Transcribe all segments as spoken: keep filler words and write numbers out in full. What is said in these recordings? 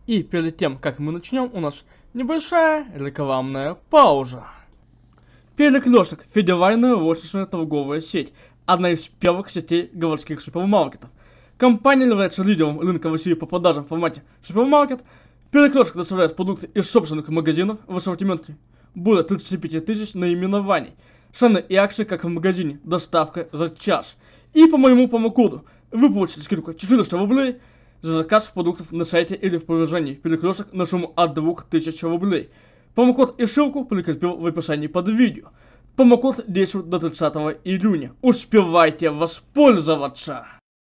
И перед тем, как мы начнем, у нас небольшая рекламная пауза. Перекресток — федеральная розничная торговая сеть, одна из первых сетей городских супермаркетов. Компания является лидером рынка в России по продажам в формате супермаркет. Перекресток доставляет продукты из собственных магазинов в ассортименте более тридцати пяти тысяч наименований. Цены и акции, как в магазине, доставка за час. И по моему промокоду вы получите скидку четыреста рублей за заказ продуктов на сайте или в приложении Перекресток на сумму от двух тысяч рублей. Промокод и ссылку прикрепил в описании под видео. Промокод действует до тридцатого июня. Успевайте воспользоваться!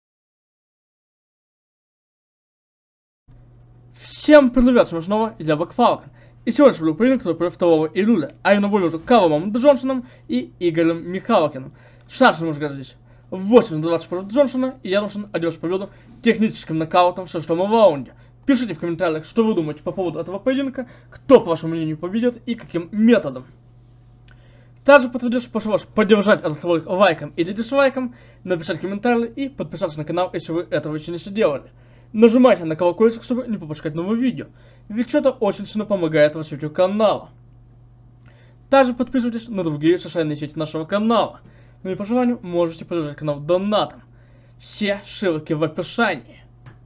Всем привет, с вами снова я Бэкфалкон. И сегодня я буду поединок, который пройдет второго июля, а я на бой между Калумом Джонсоном и Игорем Михалкиным. Шансы мы уже здесь восемь двадцать против Джонсона, и я должен одержать победу техническим нокаутом в шестом раунде. Пишите в комментариях, что вы думаете по поводу этого поединка, кто, по вашему мнению, победит и каким методом. Также подтвердите, прошу вас поддержать этот ролик лайком или дизлайком, написать комментарий и подписаться на канал, если вы этого еще не сделали. Нажимайте на колокольчик, чтобы не пропускать новые видео, ведь это очень сильно помогает развитию канала. Также подписывайтесь на другие социальные сети нашего канала. Ну и по желанию можете поддержать канал донатом. Все ссылки в описании.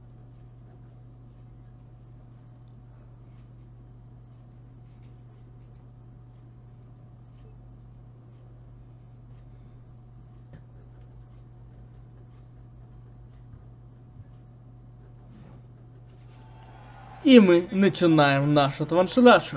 И мы начинаем нашу трансляцию.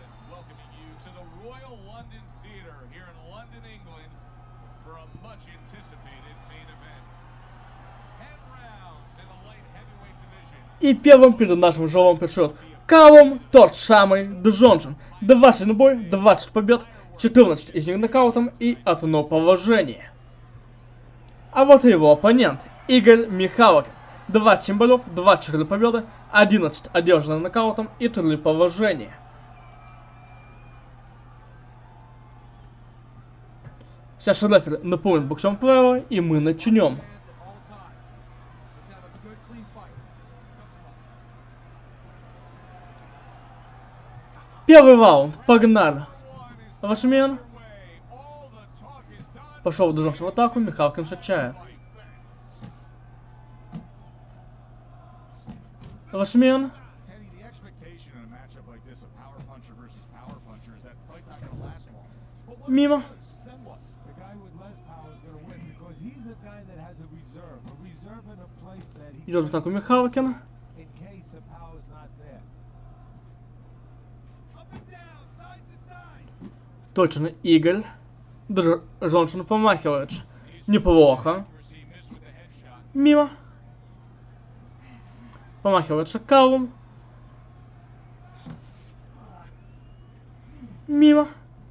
И первым перед нашим журналом предстает Калум, тот самый Джонсон. двадцать на бой, двадцать побед, четырнадцать из них нокаутом и одно положение. А вот и его оппонент, Игорь Михалкин. двадцать семь боев, двадцать четыре победы, одиннадцать одержанных нокаутом и три положения. Сейчас рефери напомнит боксом правила, и мы начнем. Первый раунд, погнали. Вашмен. Пошел Джонсон в атаку, Михалкин встречает. Вашмен. Мимо. Идет в атаку Михалкин. Точно Игорь. Даже Джонсон помахивается. Неплохо. Мимо. Помахивается Калум. Мимо.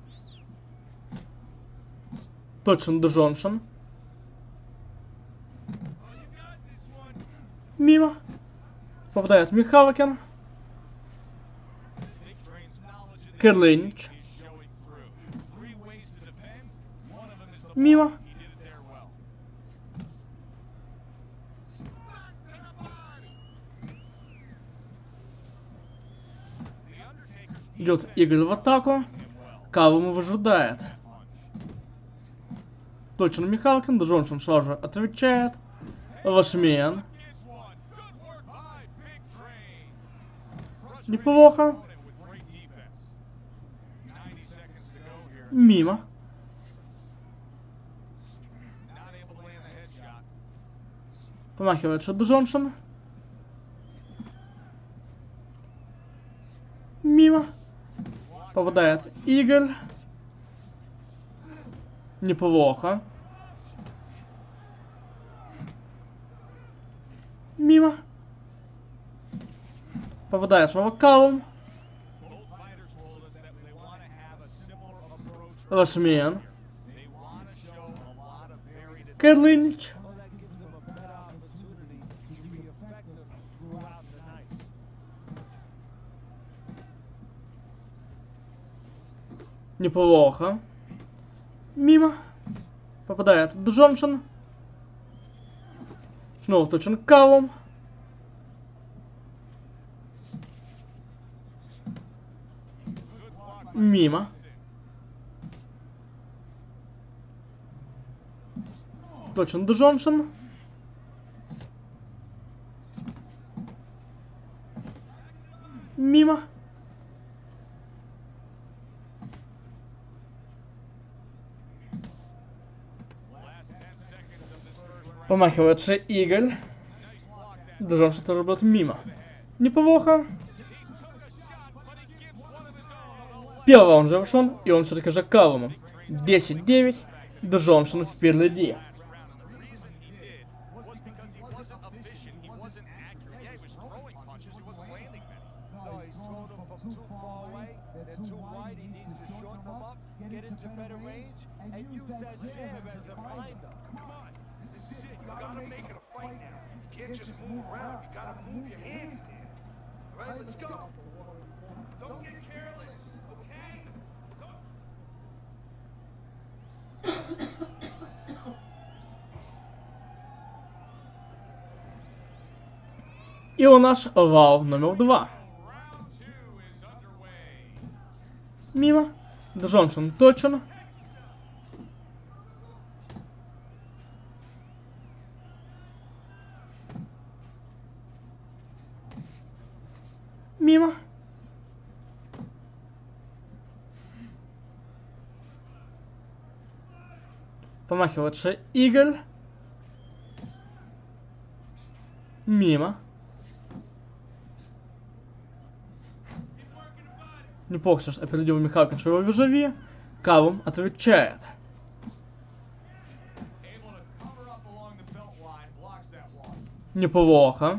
Точно Джонсон. Мимо. Попадает Михалкин. Керлинич. Мимо. Идет Игорь в атаку. Калум выжидает. Точно Михалкин. Джонсон сразу же отвечает. Вашмен. Неплохо. Мимо. Помахивается Джонсон. Мимо. Попадает Игорь. Неплохо. Мимо. Попадает снова Калум. Вашмен. Керлинич. Неплохо. Мимо. Попадает Джонсон. Снова точен Калум. Мимо. Точно Джонсон. Мимо. Помахивается Игорь. Джонсон тоже будет мимо. Неплохо. Первый раунд завершен, и он все-таки за Калумом. десять девять. Джонсон впереди. И у нас раунд номер два. Мимо. Джонсон точно. Мимо. Помахивается Игорь. Мимо. Неплохо сейчас опередил Михалкин своего визави. Калум отвечает. Неплохо.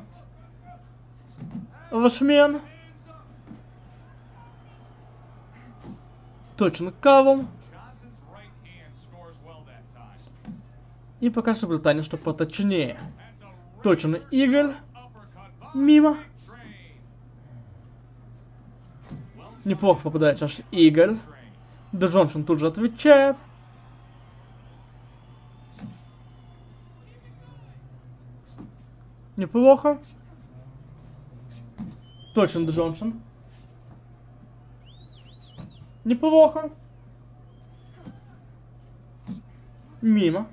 Вашмен. Точно Калум. И пока что Британия, что поточнее. Точно Игорь. Мимо. Неплохо попадает аж Игорь. Джонсон тут же отвечает. Неплохо. Точно Джонсон. Неплохо. Мимо.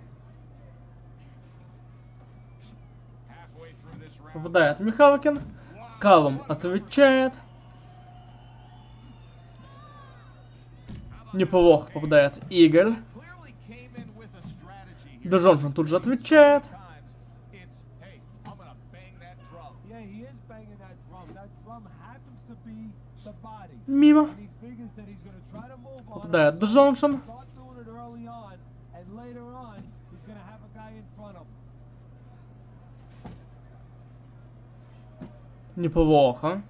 Попадает Михалкин. Калум отвечает. Неплохо попадает Игорь. Джонсон тут же отвечает. Мимо. Попадает Джонсон. Неплохо.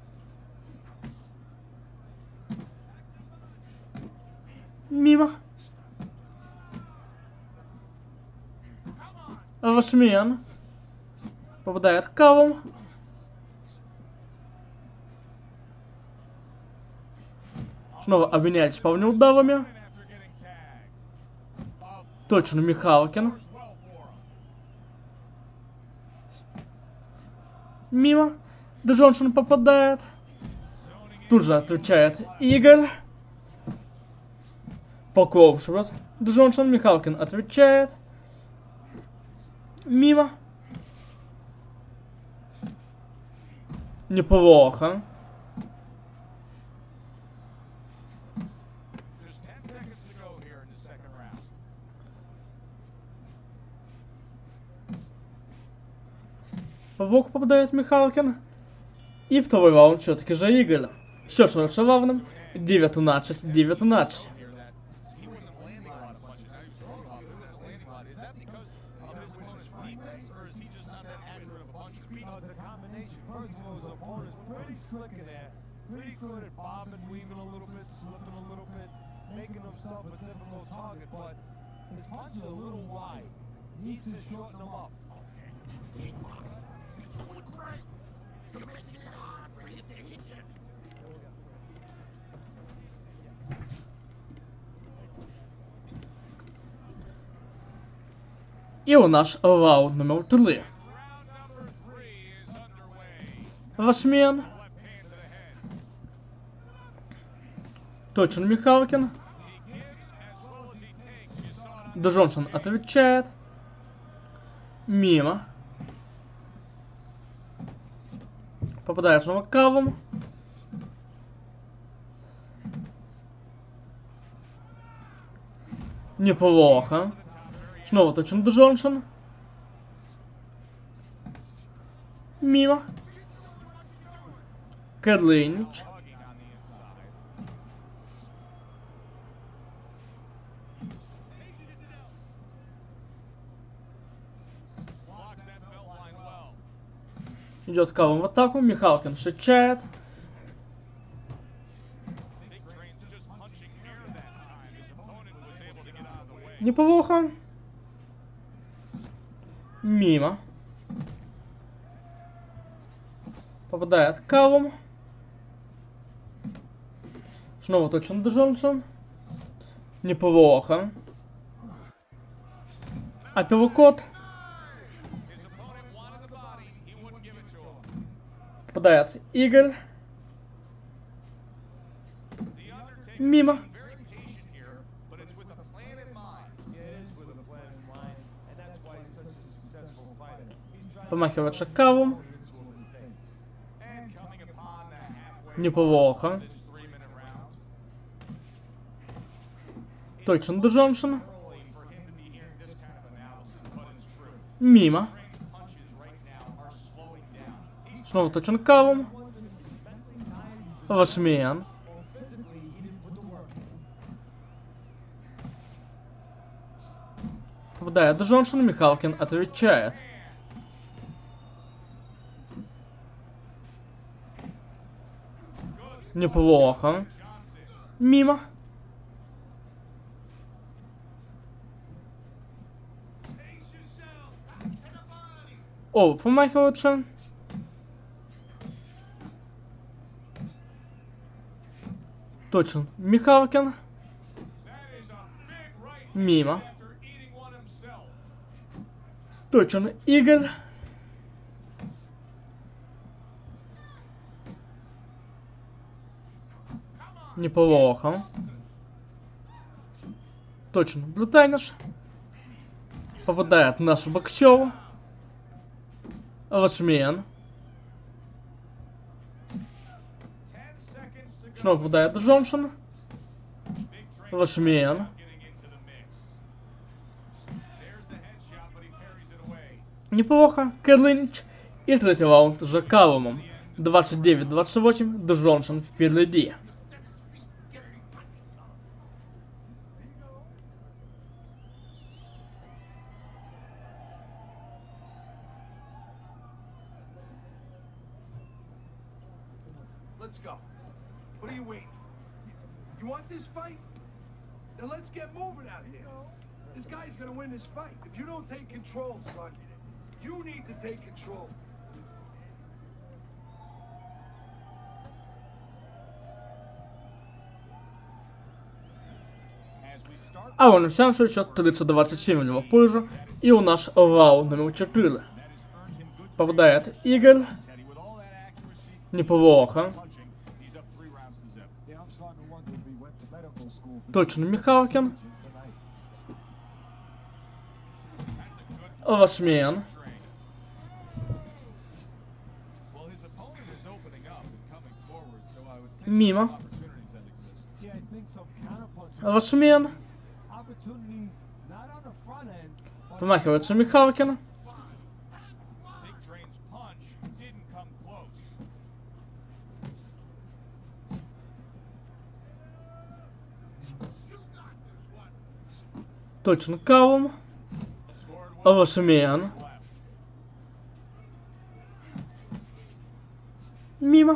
Мимо. Вашмен. Попадает Калум. Снова обменяется парными ударами. Точно Михалкин. Мимо. Джонсон попадает. Тут же отвечает Игорь. Покровшивает. Джонсон. Михалкин отвечает. Мимо. Неплохо. В бок попадает Михалкин. И второй раунд все-таки же Игорь. Все становится равным. девятнадцать девятнадцать. И у нас раунд номер три. Вашмен. Точно Михалкин. Джонсон отвечает. Мимо. Попадает снова Каллум. Неплохо. Снова точно Джонсон. Мимо. Кэдлинич. Идет Каллум в атаку. Михалкин встречает. Неплохо. Мимо. Попадает Каллум. Снова точно Джонсон. Неплохо. Апперкот. Попадает Игорь. Мимо. Помахивает Каллум. Неплохо. Точно Джонсон. Мимо. Снова точно Каллум. Вашмиан. Попадает Джонсон. Михалкин отвечает. Неплохо. Мимо. О, помахиваются. Точно. Михалкин. Мимо. Точно. Игорь. Неплохо. Точно. Брутайниш. Попадает наш Бокчев. Вашмиан. Снова попадает Джонсон. Вашмиан. Неплохо. Кэдлинич. И третий раунд за Каллумом. двадцать девять двадцать восемь. Джонсон впереди. Let's go. What are you waiting for? You want this fight? Then let's get moving out here. This guy's gonna win this fight. If you don't take control, son, you need to take control. А он сам счет тридцать двадцать семь у него пользу. И у нас раунд номер четыре. Попадает Игорь. Неплохо. Точно Михалкин. Вашмиан. Мимо. Вашмиан. Помахивается Михалкин. Точно Каллум. Вашмиан. Мимо.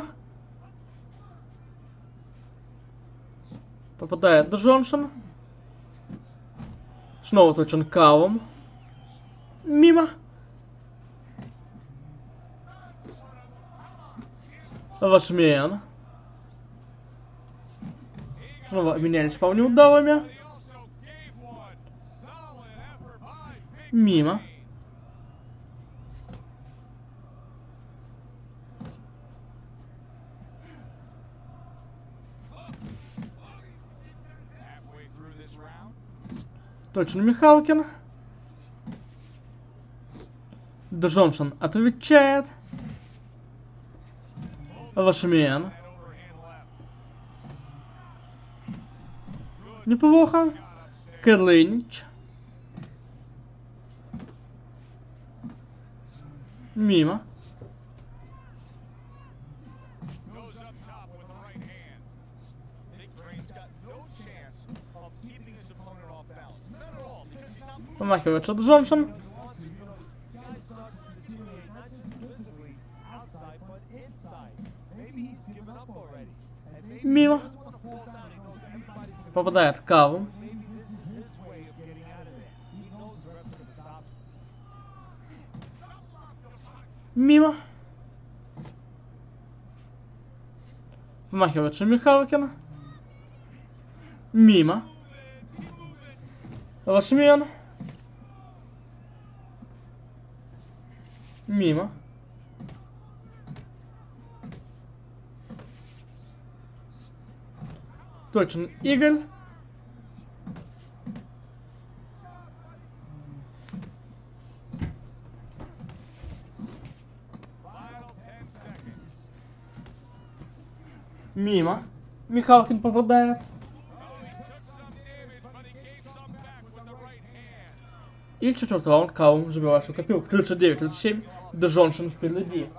Попадает Джонсон. Снова точно Каллум. Мимо. Вашмиан. Снова обменялись парни ударами. Мимо. Точно Михалкин. Джонсон отвечает. Вашимен. Неплохо. Керлинич. Мимо. Помахивается Джонсон. Мимо. Попадает Каву. Мимо. Помахивается Михалкин. Мимо. Вашимен. Мимо. Точно Игорь. Мимо. Михалкин попадает. И четвертый раунд Каум забивает свою копилку. тридцать девять тридцать семь. Джонсон впереди.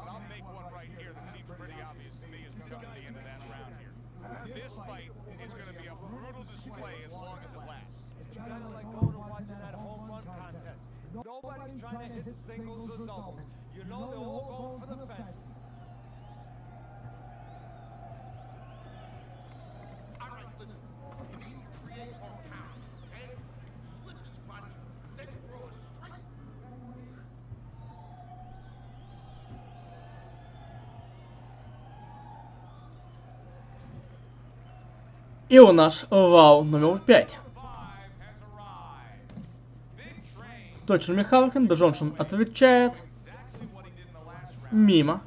И у нас вау номер пять. Точно Михалкин, Джонсон отвечает. Мимо.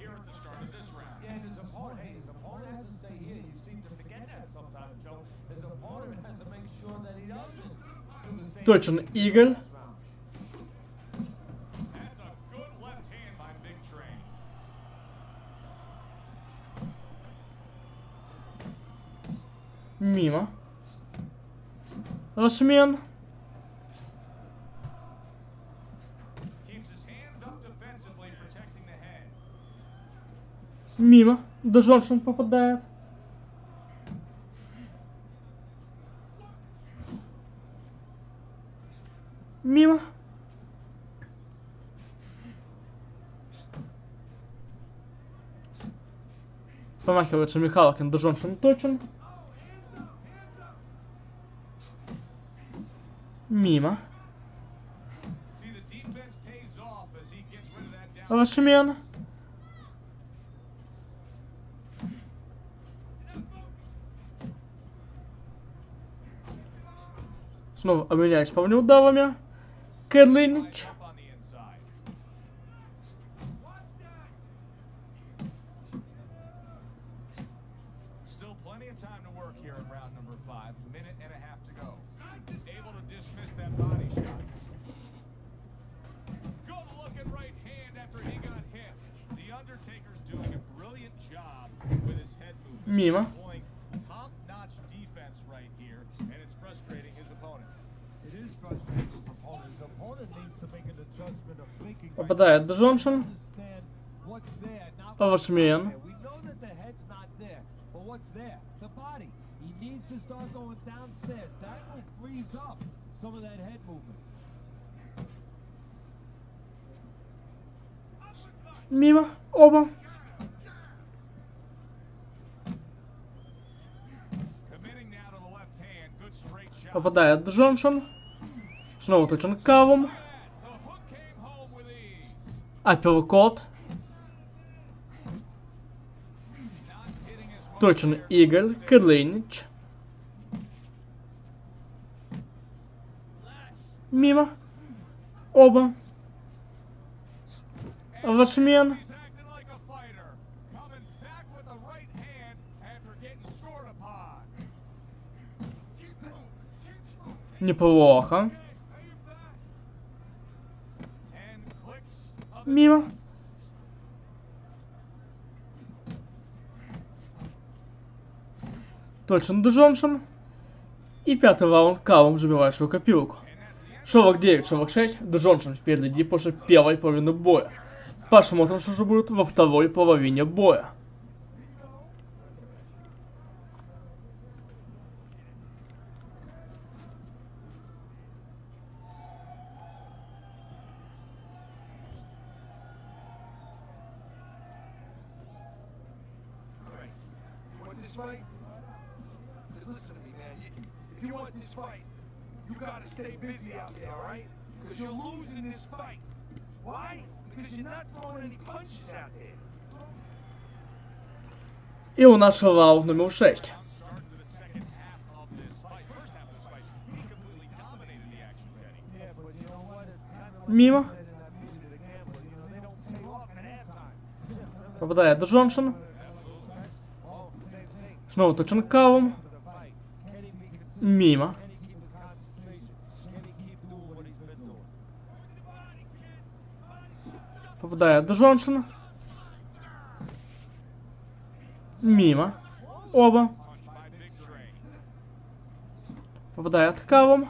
Точно Игорь. Мимо. Вашимен. Мимо. Джонсон попадает. Мимо. Помахивается Михалкин, Джонсон точен. Мимо. Вашимен. Снова обменяюсь по ударами. Керлинич. Мимо. Попадает Джонсон. Вашимен. Мимо. Оба. Попадает Джонсон. Снова точен Кавум. Апперкот. Точен Игорь. Керлинич. Мимо. Оба. Вашимен. Неплохо. Мимо. Точно Джонсон. И пятый раунд Калум забивает свою копилку. сорок девять сорок шесть. Джонсон впереди после первой половины боя. Посмотрим, что же будет во второй половине боя. This fight? Just listen to me, man. You, if you want this fight, you gotta stay busy out there, all right? Because you're losing this fight. Why? Because you're not throwing any punches out there. И у нас раунд номер шесть. Мимо. Попадает Джонсон. Снова точно Калум. Мимо. Попадает Джонсон. Мимо. Оба. Попадает Калум.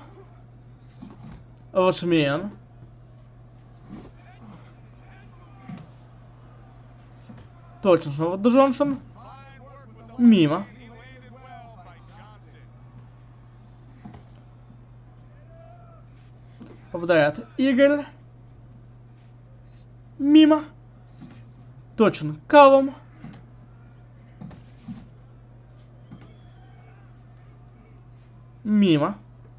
Лошмен. Точно снова Джонсон. Мимо. Попадает Игорь. Мимо. Точно Калум. Мимо.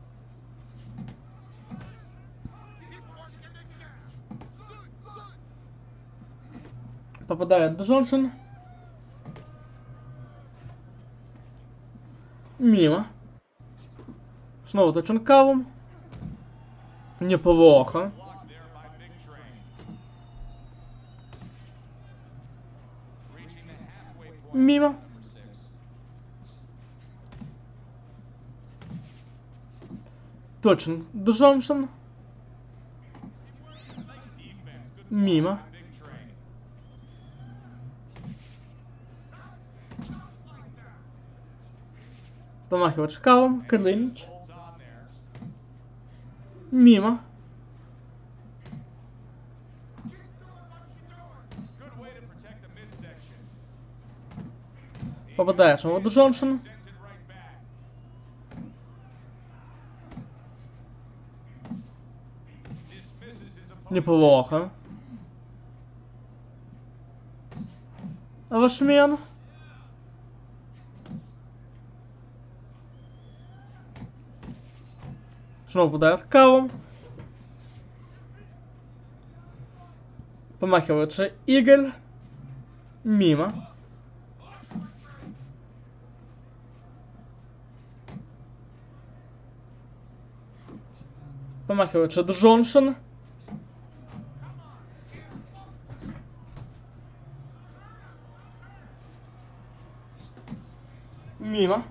Попадает Джонсон. Мимо. Снова точно Калум. Неплохо. Мимо. Точно Джонсон. Мимо. Помахивает шкалом. Клинч. Мимо. Попадает снова Джонсон. Неплохо. Лошмен. Снова попадает Калум. Помахивается Игорь. Мимо. Помахивается Джонсон. Мимо.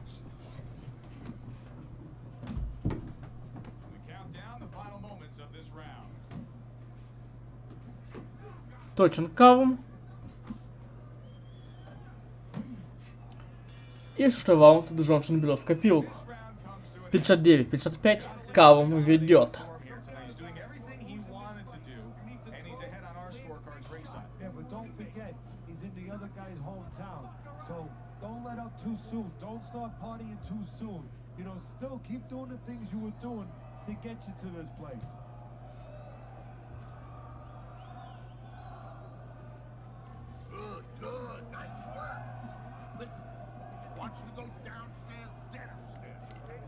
Точен Калум. И шестой раунд Джонсон берет в копилку. пятьдесят девять пятьдесят пять. Калум ведет. Good, good, nice work. Listen, I want you to go downstairs, downstairs, okay?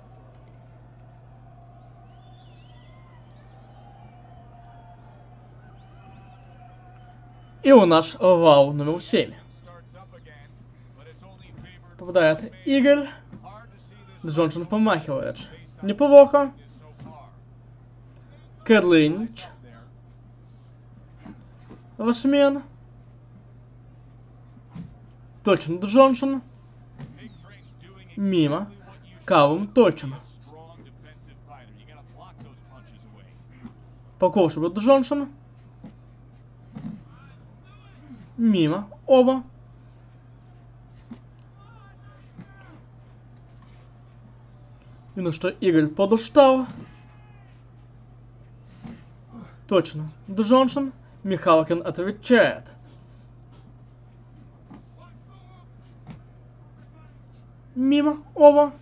И у нас раунд номер семь. Попадает Игорь. Джонсон помахивает. Неплохо. Клинч. Лошмен. Точно Джонсон. Мимо. Калум точно. Покушивает Джонсон. Мимо. Оба. И ну что, Игорь подал штраф. Точно. Джонсон. Михалкин отвечает. Мимо. Оба.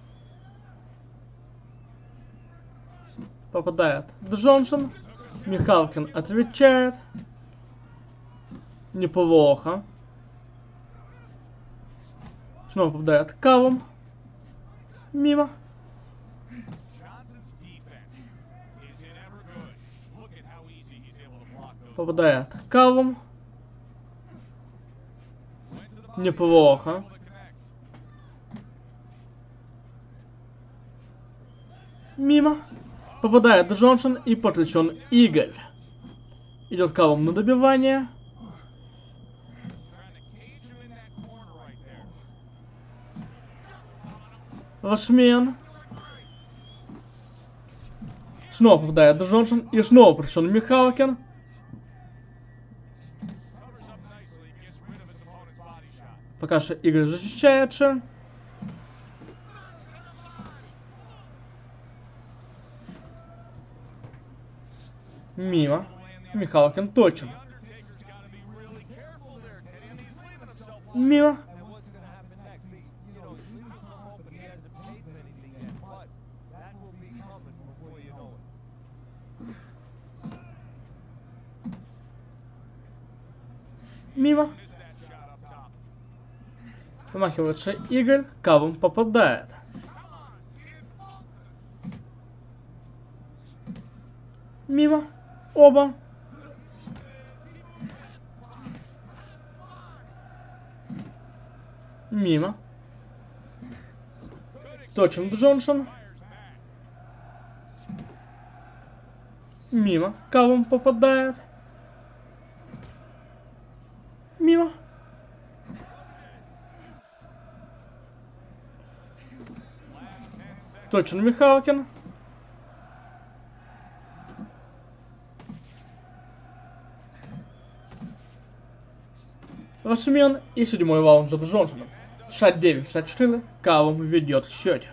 Попадает Джонсон. Михалкин отвечает. Неплохо. Снова попадает Калум. Мимо. Попадает Калум. Неплохо. Мимо. Попадает Джонсон и подключен Игорь. Идет Калум на добивание. Рашмен. Снова попадает Джонсон и снова подключен Михалкин. Пока что Игорь защищается. Мимо. Михалкин точен. Мимо. Мимо. Помахивается Игорь. Калум попадает. Мимо. Оба. Мимо. Точен Джонсон. Мимо. Калум попадает. Мимо. Точен Михалкин. Рашмен и седьмой раунд за Джонсоном. шестьдесят девять шестьдесят четыре. Калум ведет в счете.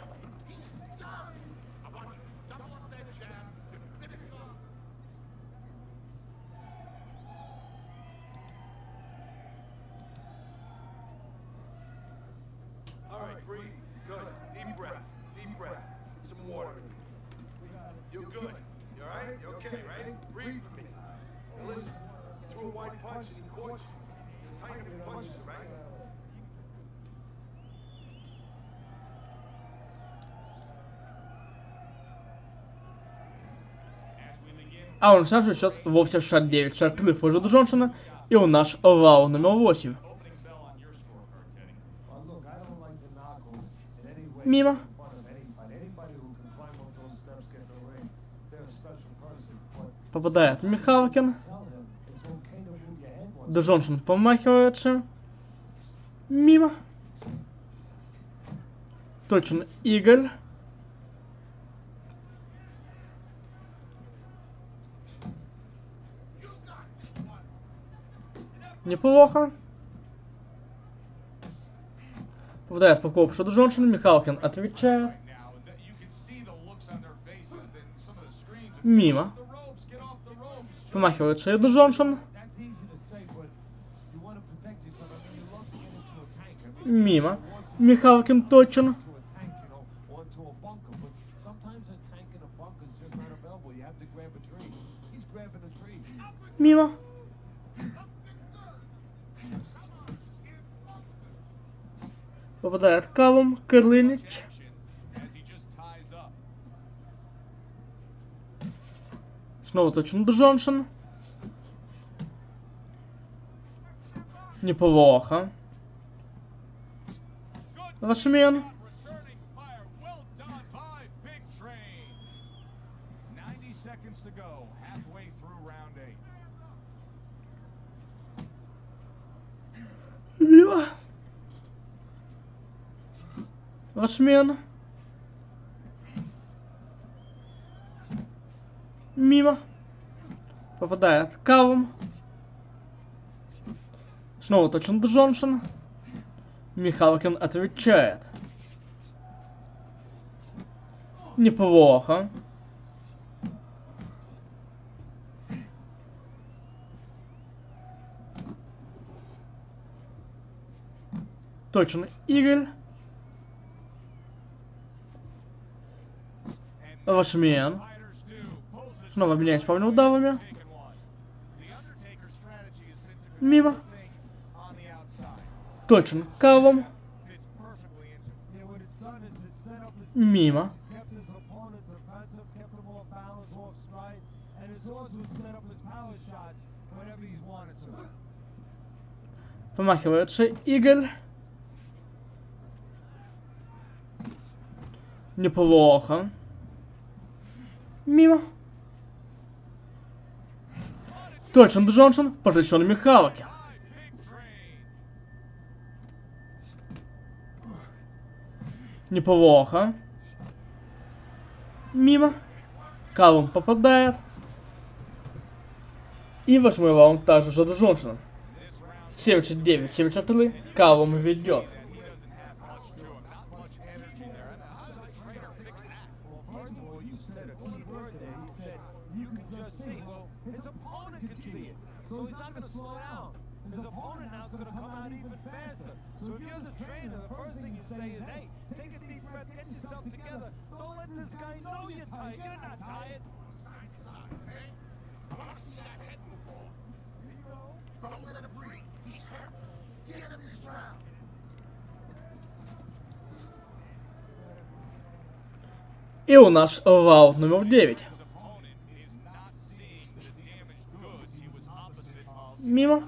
А он сам счет вовсе шестьдесят девять шестьдесят три в пользу Джонсона. И у нас раунд номер восемь. Мимо. Попадает Михалкин. Джонсон помахивается. Мимо. Точен Игорь. Неплохо. Попадает по корпусу Джонсона. Михалкин отвечает. Мимо. Помахивается Эд Джонсон. Мимо. Михалкин точен. Мимо. Попадает Калум, Кырлынич. Снова точен Джонсон. Неплохо. Рашмен. Мимо. Рашмен. Мимо. Попадает Калум. Снова точно Джонсон. Михалкин отвечает. Неплохо. Точно Игорь. Вашмен. Снова меняюсь по ударами. Мимо. Точно Карлом. Мимо. Помахивается Игорь. Неплохо. Мимо. Точно Джонсон, потрясен Михалкин. Неплохо. Мимо. Калум попадает. И восьмой раунд также за Джонсоном. семьдесят девять семьдесят три. Калум ведет. И у нас раунд номер девять. Мимо.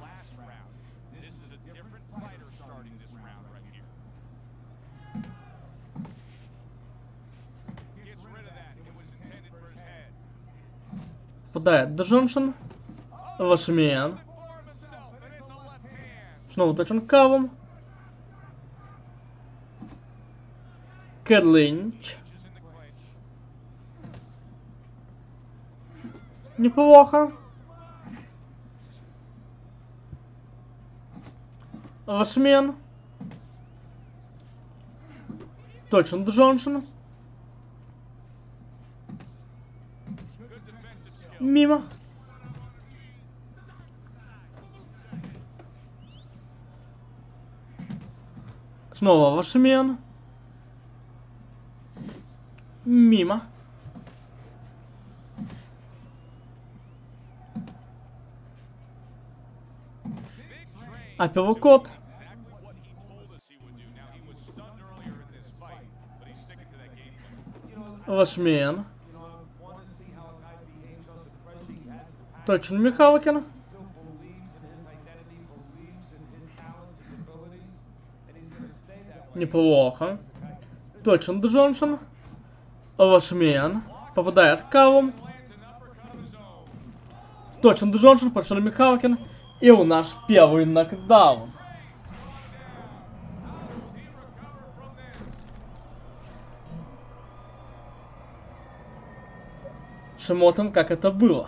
Попадает Джонсон. Вашмен. Снова точен Калум. Кэрлинч. Неплохо. Вашмен. Точно Джонсон. Мимо. Снова Вашмен. Мимо. Апперкот. Вашмен. Точно Михалкин. Неплохо. Точно Джонсон. Вашмен. Попадает Калум. Точно Джонсон, точно Михалкин. И у нас первый нокдаун. Смотрим, как это было.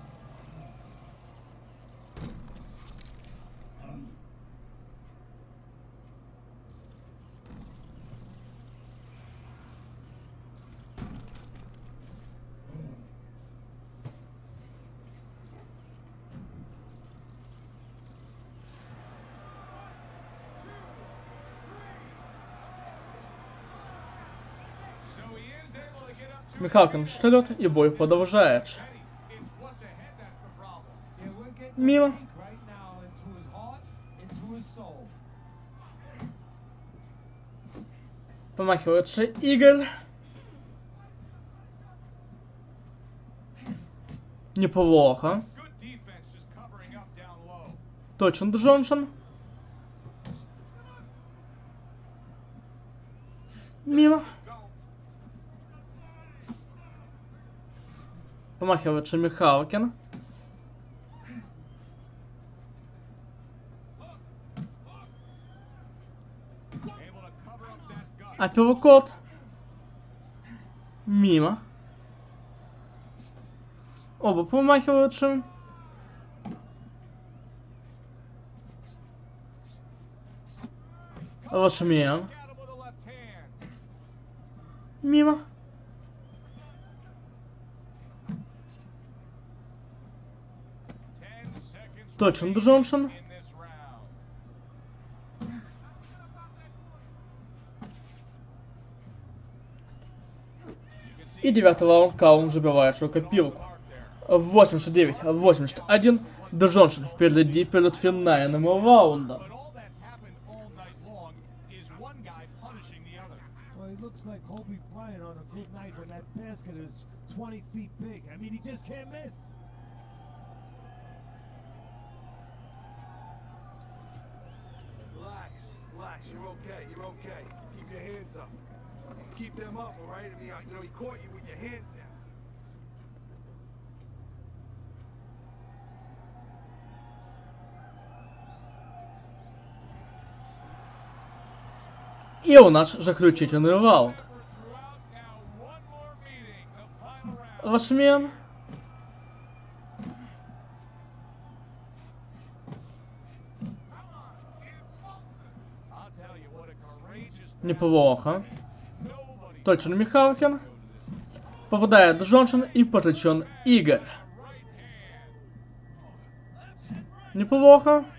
Михалкин встает, и бой продолжается. Мимо. Помахивается Игорь. Неплохо. Точно Джонсон. Мимо. Помахивается Михалкин. Апперкот. Мимо. Оба помахиваются. Лошмен. Мимо. Точно Джонсон. И девятый раунд Калум забивает свою копилку. восемьдесят девять восемьдесят один. Джонсон впереди перед финальным раундом. Looks like Kobe Bryant on a good night when that basket is twenty feet big. I mean, he just can't miss. Relax, relax. You're okay. You're okay. Keep your hands up. Keep them up, all right? I mean, you know, he caught you with your hands down. И у нас заключительный раунд. Лошмен. Неплохо. Точно Михалкин. Попадает Джонсон и потрясен Игорь. Неплохо.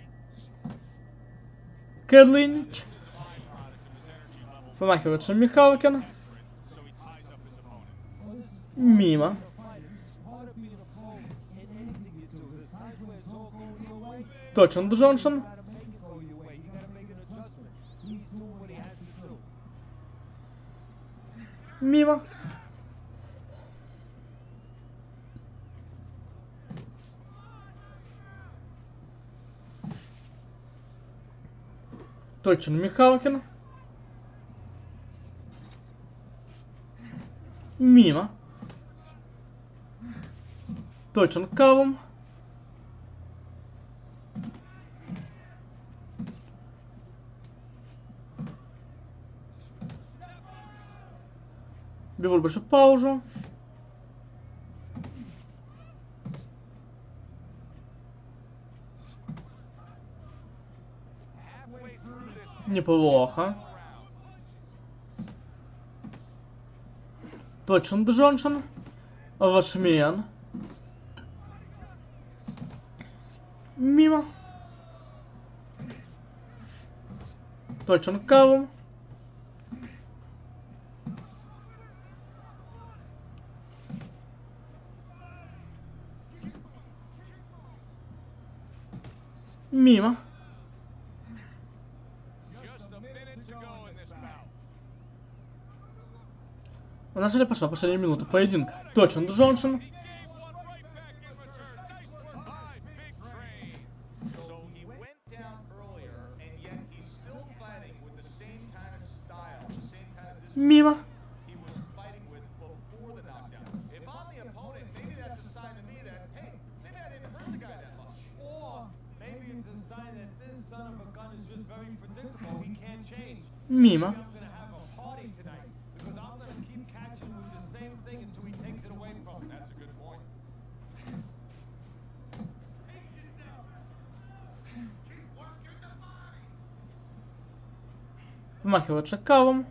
Кэрлинич. Помахивается Михалкин. Мимо. Точно Джонсон. Мимо. Точно Михалкин. Мимо. Точно Калум. Беру больше паузу. Неплохо. Точно Джонсон. Лошмен. Мимо. Точно Калум. Мимо. В начале пошла последняя минута поединка. Точно Джонсон. Мимо. Мимо. Вмахивается Калум.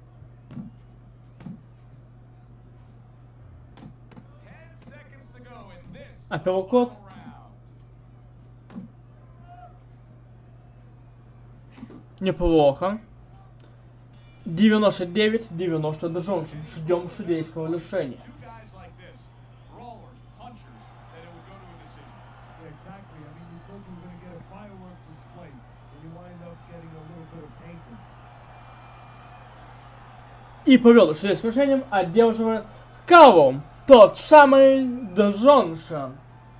Апперкот. Неплохо. девяносто девять девяносто Джонсон. Ждем судейского решения. И повел судейским решением, одерживает Калум. Тот самый Джонсон.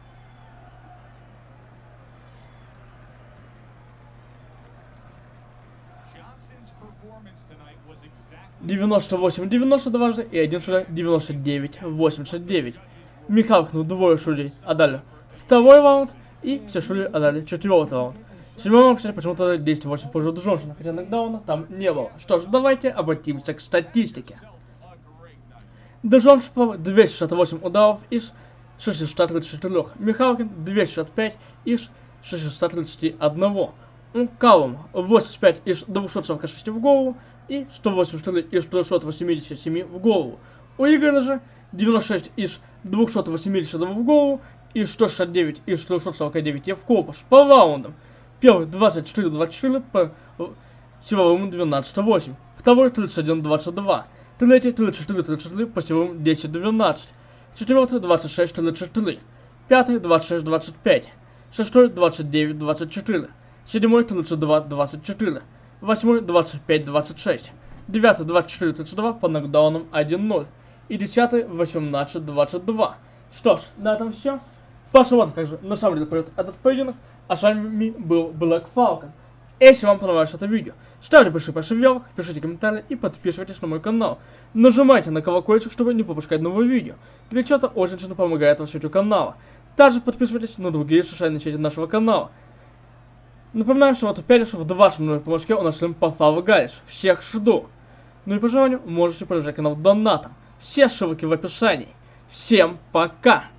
девяносто восемь девяносто дважды и один судья девяносто девять восемьдесят девять. Михалкину двое судей отдали второй раунд и все судьи отдали четвертый раунд. Седьмой раунд, кстати, почему-то десять восемь позже Джонсона, хотя нокдауна там не было. Что ж, давайте обратимся к статистике. Джонсон двести шестьдесят восемь ударов из шестисот тридцати четырёх. Михалкин двести шестьдесят пять из шестисот тридцати одного. у Калума восемьдесят пять из двухсот сорока шести в голову и сто восемьдесят четыре из трехсот восьмидесяти семи в голову. У Игоря же девяносто шесть из двухсот восьмидесяти в голову и сто шестьдесят девять из трехсот сорока девяти в корпус. По раундам. Первый двадцать четыре двадцать четыре по силовым двенадцать восемь. Второй тридцать один двадцать два. Третий тридцать четыре тридцать три по силовым десять двенадцать. Четвертый двадцать шесть тридцать три. Пятый двадцать шесть двадцать пять. Шестой двадцать девять двадцать четыре. Седьмой тридцать два двадцать четыре. Восьмой двадцать пять двадцать шесть. Девятый двадцать четыре тридцать два по нокдаунам один ноль. И десятый восемнадцать двадцать два. Что ж, на этом все. Посмотрим, как же на самом деле пойдет этот поединок. А с вами был Black Falcon. Если вам понравилось это видео, ставьте большой пальцы вверх, пишите комментарии и подписывайтесь на мой канал. Нажимайте на колокольчик, чтобы не пропускать новые видео. Ведь это очень сильно помогает развитию канала. Также подписывайтесь на другие социальные сети нашего канала. Напоминаю, что в эту пятницу в двадцать ноль ноль по Москве у нас стрим по Fall Guys. Всех жду. Ну и по желанию можете поддержать канал донатом. Все ссылки в описании. Всем пока!